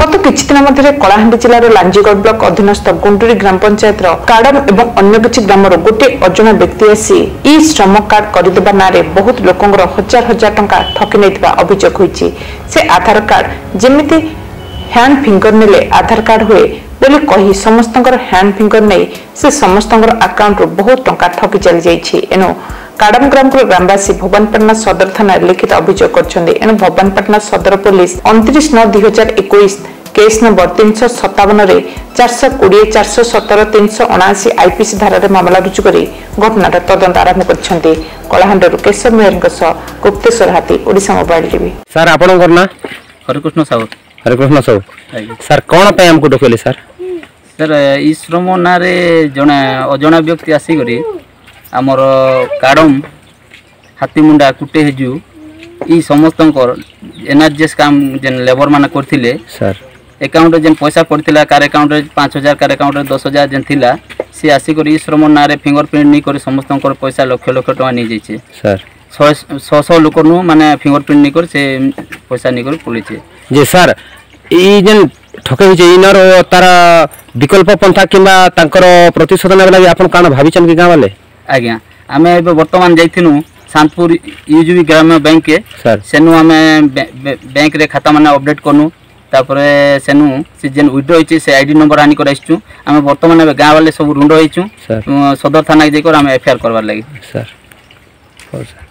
गत किछि दिन मध्य कलाहांडी जिलार लांजीगढ़ ब्लॉक अधीनस्थ गुंडुरी ग्राम पंचायत काडम एवं अन्य किछि ग्रामर गोटे अजणा व्यक्ति आसी ई श्रम कार्ड करदेबा नारे बहुत लोकंगर हजार हजार टंका ठकी नैथिबा अभियोग होईछि। से आधार कार्ड जेमिति हैंड फिंगर नेले आधार कार्ड हुए बोली कही समस्तंकर हैंड फिंगर नै से समस्तंकर अकाउंट रो बहुत टंका ठकी चली जाईछि। एनो काडम ग्रामपुर ग्रामवासी भुवनपटना सदर थाना लिखित अभियोग करछन्ते। एनो भुवनपटना सदर पुलिस 29/9/2021 केस नंबर 357 रे 420 417 379 आईपीसी धारा रे मामला रुजु करी घटनार तदंत आरंभ करछन्ते। कलाहांडीर केशव मेहरଙ୍କ सह गुप्तेश्वर हाथी ओडिशा मोबाइल टीवी। सर आपन करना हरिकृष्ण साहू। हरिकृष्ण साहू सर कोन पे हमको डकले सर? सर ई श्रम ना रे जने अजणा व्यक्ति आसी करी आमर काडम हाथीमुंडा कुटे हेजु ई समस्त एनआरजीएस काम जेन लेबर माने करथिले सर अकाउंट जेन पैसा पड़थिला कार अकाउंट रे 5000 कार अकाउंट रे 10000 जेन थिला से आसी करी श्रम ना रे फिंगरप्रिंट नहीं करी समस्त पैसा लक्ष लक्ष टका नहीं जाइछे सर 100 लोक नु माने फिंगरप्रिंट नहीं कर से पैसा नहीं कर पुलिछे जे सर ई जेन ठके होइछे इनर तारा विकल्प पंथा किबा तांकर प्रतिशोध नेबा लागि आपन काना भाबिचन कि गां वाले? आज्ञा आमे वर्तमान जाइथिनु शांतपुर यूजीबी ग्राम्य बैंक के सर सेनु आमे बैंक रे खाता माने अपडेट करनु तापरे सेनु से जेन विड्रो होइछे से आईडी नंबर आनी कर आइछु। आमे वर्तमान गां वाले सब रुंडो होइछु सदर थाना जे कर आमे एफआईआर करबार लागि सर। हो सर।